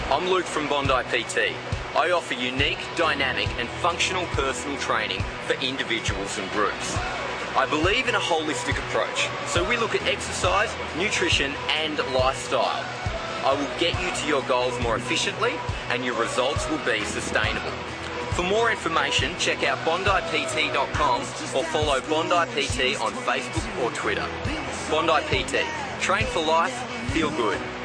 I'm Luke from Bondi PT. I offer unique, dynamic and functional personal training for individuals and groups. I believe in a holistic approach, so we look at exercise, nutrition and lifestyle. I will get you to your goals more efficiently and your results will be sustainable. For more information, check out bondipt.com or follow Bondi PT on Facebook or Twitter. Bondi PT. Train for life, feel good.